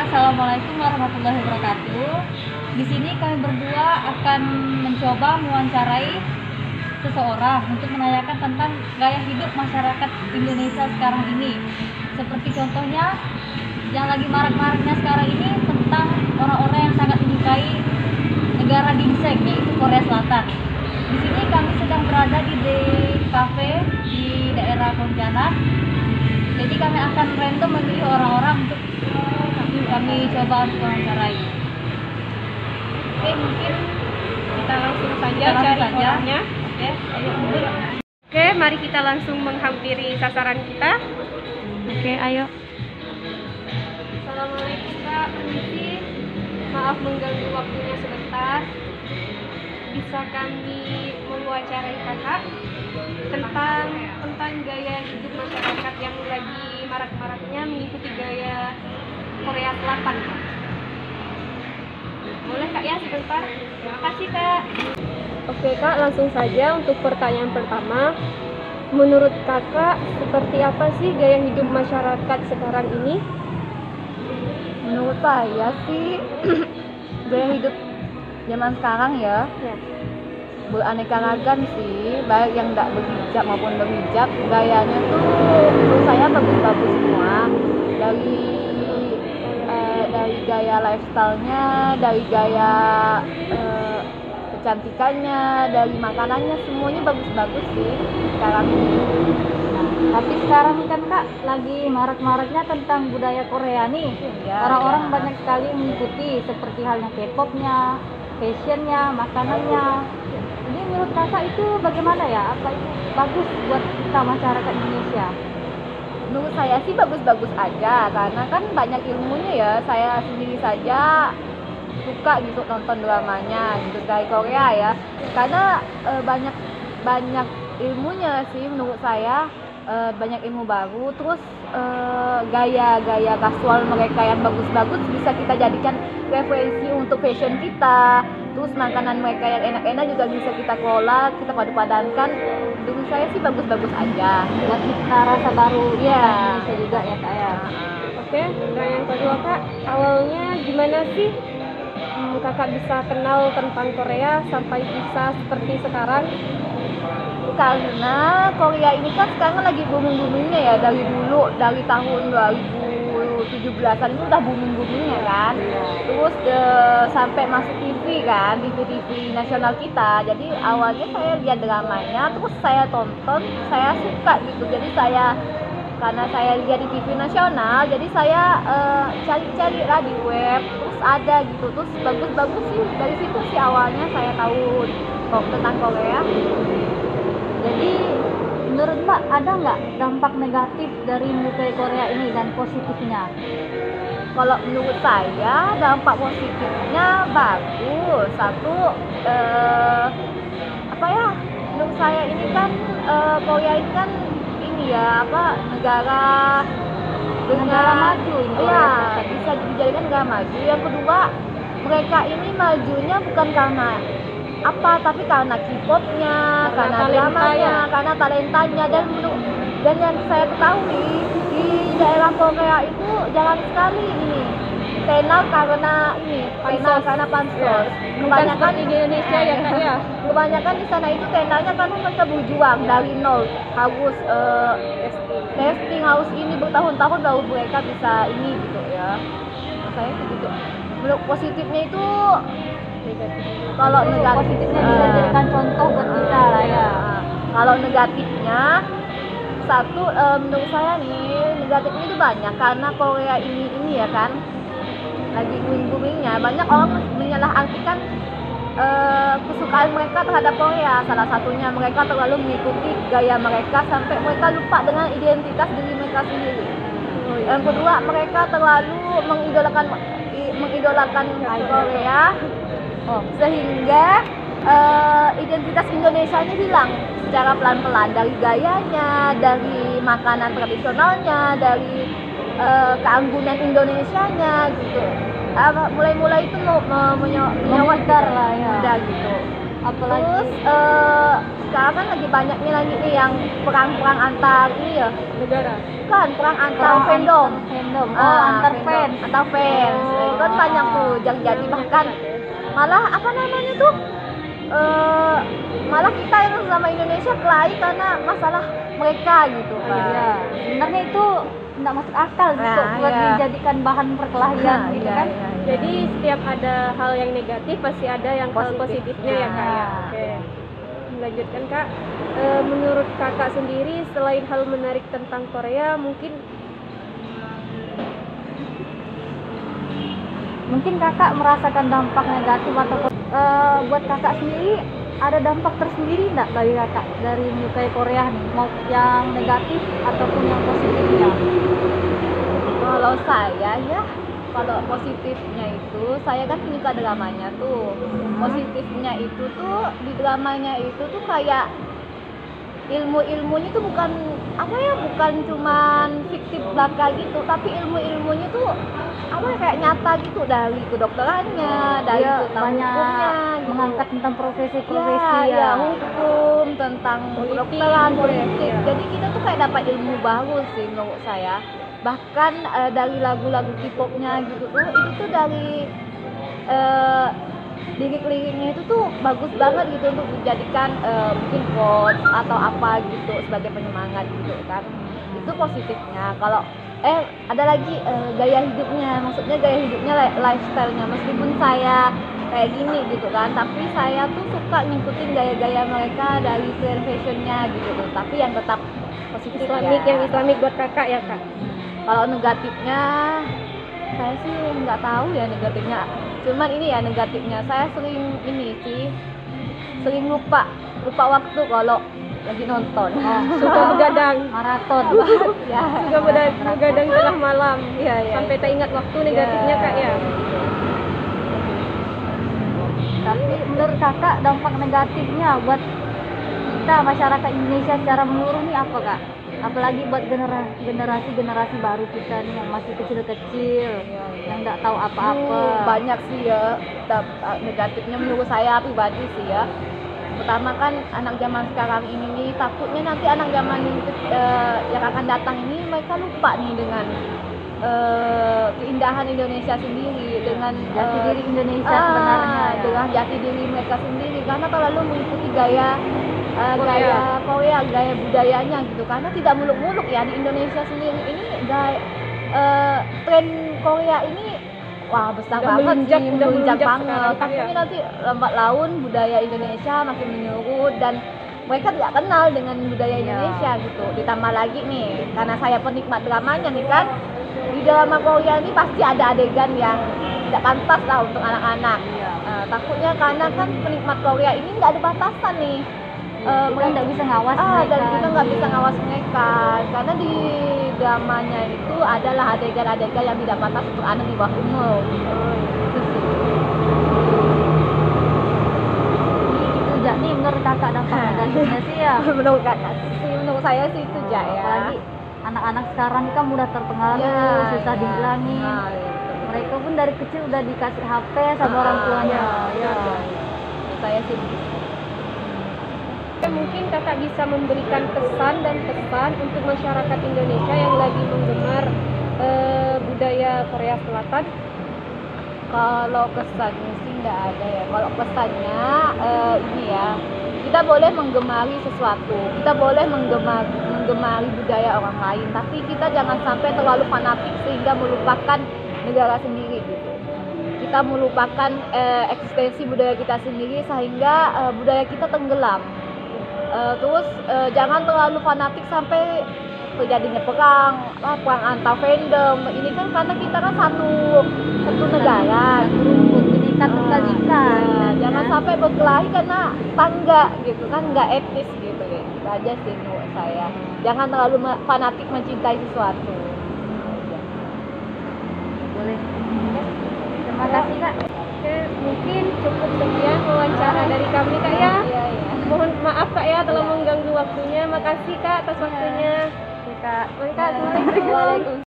Assalamualaikum warahmatullahi wabarakatuh. Di sini kami berdua akan mencoba mewawancarai seseorang untuk menanyakan tentang gaya hidup masyarakat Indonesia sekarang ini. Seperti contohnya yang lagi marak-maraknya sekarang ini tentang orang-orang yang sangat menyukai negara ginseng, yaitu Korea Selatan. Di sini kami sedang berada di cafe di daerah Pontianak. Jadi kami akan random memilih orang-orang untuk kami coba untuk wawancarai. Oke, mungkin kita langsung saja cari orangnya. Oke, ayo mundur. Oke, mari kita langsung menghampiri sasaran kita. Oke, ayo. Assalamualaikum Kak, permisi. Maaf mengganggu waktunya sebentar. Bisa kami mewawancarai Kakak tentang gaya hidup masyarakat yang lagi marak-maraknya mengikuti gaya Korea Selatan. Boleh Kak ya sebentar? Terima kasih Kak. Oke Kak, langsung saja untuk pertanyaan pertama. Menurut Kakak, seperti apa sih gaya hidup masyarakat sekarang ini? Menurut saya sih gaya hidup zaman sekarang ya beraneka ragam sih, baik yang tidak berhijab maupun berhijab. Gayanya tuh menurut saya bagus-bagus semua, dari gaya lifestyle-nya, dari gaya kecantikannya, dari makanannya, semuanya bagus-bagus sih sekarang ini. Tapi sekarang kan Kak lagi marak-maraknya tentang budaya Korea nih. Orang-orang banyak sekali mengikuti, seperti halnya K-pop-nya, fashion-nya, makanannya. Jadi menurut Kakak itu bagaimana ya? Apa itu bagus buat kita masyarakat Indonesia? Menurut saya sih bagus-bagus aja, karena kan banyak ilmunya ya. Saya sendiri saja suka gitu nonton dramanya gitu dari Korea ya, karena banyak ilmunya sih menurut saya. Banyak ilmu baru, terus gaya-gaya kasual mereka yang bagus-bagus bisa kita jadikan referensi untuk fashion kita. Terus makanan mereka yang enak-enak juga bisa kita kelola, kita padu-padankan. Menurut saya sih bagus-bagus aja, buat kita rasa baru ya. Indonesia juga ya Kak ya. Oke, nah yang kedua Kak, awalnya gimana sih Kakak bisa kenal tentang Korea sampai bisa seperti sekarang? Karena Korea ini kan sekarang lagi booming-boomingnya ya, dari dulu, dari tahun 2017-an itu udah booming-boomingnya kan. Terus sampai masuk TV kan, TV nasional kita. Jadi awalnya saya lihat dramanya, terus saya tonton, saya suka gitu. Jadi karena saya lihat di TV nasional, jadi saya cari-cari lah di web, terus ada gitu, terus bagus-bagus sih. Dari situ sih awalnya saya tahu tentang Korea. Jadi menurut Mbak ada nggak dampak negatif dari menyukai Korea ini dan positifnya? Kalau menurut saya dampak positifnya bagus. Satu, menurut saya ini kan Korea ini kan negara maju ini. Iya, bisa dijadikan negara maju. Yang kedua, mereka ini majunya bukan karena tapi karena K-pop-nya, karena dramanya, karena talentanya, dan yang saya ketahui di daerah Korea itu jarang sekali ini tenar karena pansos. Kebanyakan di Indonesia ya Kak ya. Kebanyakan di sana itu tenarnya kan mereka berjuang dari nol, harus testing, harus ini bertahun-tahun baru mereka bisa ini gitu ya. Saya sih gitu. Menurut positifnya itu, kalau positifnya bisa dijadikan contoh buat kita lah ya. Kalau negatifnya, satu, menurut saya nih negatifnya itu banyak, karena Korea ini ya kan lagi booming-boomingnya. Banyak orang menyalahartikan kesukaan mereka terhadap Korea. Salah satunya mereka terlalu mengikuti gaya mereka sampai mereka lupa dengan identitas diri mereka sendiri. Yang kedua, mereka terlalu mengidolakan Korea, sehingga identitas Indonesianya hilang secara pelan-pelan, dari gayanya, dari makanan tradisionalnya, dari keanggunan Indonesianya gitu. Mulai-mulai itu menyawadar lah ya. Udah gitu. apalagi Terus sekarang kan lagi banyak nih lagi nih yang perang-perang antar ini ya. Negara. Kan perang antar perang fandom. fandom. Ah, Antar fandom. fans. Antar fans. Itu kan banyak tuh yang jadi bahkan malah apa namanya tuh malah kita yang sama Indonesia kelahi karena masalah mereka gitu kan. Iya, sebenarnya itu nggak masuk akal gitu Nah, buat iya. dijadikan bahan perkelahian Nah, gitu iya, kan. iya, iya. Jadi setiap ada hal yang negatif pasti ada yang hal Positif. positifnya ya kak ya. Nah. Oke. Melanjutkan kak, menurut kakak sendiri selain hal menarik tentang Korea Mungkin kakak merasakan dampak negatif atau buat kakak sendiri ada dampak tersendiri nggak dari kakak dari menyukai Korea nih, mau yang negatif ataupun yang positifnya? Kalau saya ya, kalau positifnya itu saya kan penyuka dramanya tuh. Positifnya itu tuh di dramanya itu tuh kayak ilmunya tuh bukan apa ya, bukan cuman fiktif belaka gitu, tapi ilmunya tuh apa ya, kayak nyata gitu, dari kedokterannya, dari Dia tentang banyak hukumnya gitu. mengangkat tentang profesi-profesi ya, ya. hukum, tentang Politik, kedokteran, politik. ya. Jadi kita tuh kayak dapat ilmu baru sih menurut saya. Bahkan dari lagu-lagu K-popnya gitu tuh, itu tuh dari lirik-liriknya itu tuh bagus banget gitu untuk dijadikan mungkin quotes atau apa gitu sebagai penyemangat gitu kan. Itu positifnya. Kalau ada lagi gaya hidupnya, maksudnya gaya hidupnya lifestyle-nya, meskipun saya kayak gini gitu kan, tapi saya tuh suka ngikutin gaya-gaya mereka dari tren fashionnya gitu tuh, tapi yang tetap positif Islamik, ya. yang Islamik buat kakak ya kak. Kalau negatifnya saya sih nggak tahu ya negatifnya. Cuman ini ya negatifnya, saya sering lupa waktu kalau lagi nonton. Suka begadang, Maraton. Ya. suka begadang tengah malam, Iya, iya. sampai tak ingat waktu negatifnya kak ya. Tapi menurut kakak dampak negatifnya buat kita masyarakat Indonesia secara menyeluruh nih apa kak? Apalagi buat generasi baru kita nih yang masih kecil-kecil, yang nggak tahu apa-apa. Banyak sih ya negatifnya menurut saya pribadi sih ya. Pertama kan anak zaman sekarang ini nih, takutnya nanti anak zaman yang akan datang ini mereka lupa nih dengan keindahan Indonesia sendiri, dengan Jati diri Indonesia sebenarnya ya. dengan jati diri mereka sendiri, karena terlalu mengikuti gaya Korea, gaya budayanya gitu. Karena tidak muluk-muluk ya di Indonesia sendiri ini tren Korea ini wah besar Udah banget melunjak, sih, udah melunjak melunjak banget. sekarang, Takutnya iya. nanti lambat laun budaya Indonesia makin menurun dan mereka tidak kenal dengan budaya Indonesia gitu. Ditambah lagi nih, karena saya penikmat dramanya nih kan, di drama Korea ini pasti ada adegan yang tidak pantas lah untuk anak-anak. Takutnya karena kan penikmat Korea ini nggak ada batasan nih. Kita nggak bisa ngawas mereka. Dan kita nggak bisa ngawas mereka karena di dramanya itu adalah adegan-adegan yang tidak pantas untuk anak di bawah umur. Itu sih. Itu jadi menurut kakak dampak negatifnya sih ya. Menurut kakak sih, menurut saya sih itu ya. Apalagi anak-anak sekarang kan mudah terpengaruh, susah dihilangin. Mereka pun dari kecil udah dikasih HP sama orang tuanya. Saya sih Mungkin kakak bisa memberikan pesan dan pesan untuk masyarakat Indonesia yang lagi menggemar budaya Korea Selatan. kalau kesannya sih nggak ada ya. Kalau pesannya ini ya, kita boleh menggemari sesuatu, kita boleh menggemari budaya orang lain, tapi kita jangan sampai terlalu fanatik sehingga melupakan negara sendiri gitu. Kita melupakan eksistensi budaya kita sendiri sehingga budaya kita tenggelam. Terus jangan terlalu fanatik sampai terjadinya perang antar fandom. Ini kan karena kita kan satu negara, Kita tunggal ika. jangan sampai berkelahi karena tangga gitu kan, nggak etis gitu ya. Itu aja sih menurut saya. Jangan terlalu fanatik mencintai sesuatu. Boleh. Terima kasih kak. Oke, mungkin cukup sekian wawancara dari kami kak ya. Iya. Mohon maaf kak ya telah mengganggu waktunya. Makasih kak atas waktunya. Oke kak. Baik kak, assalamualaikum. Waalaikumsalam.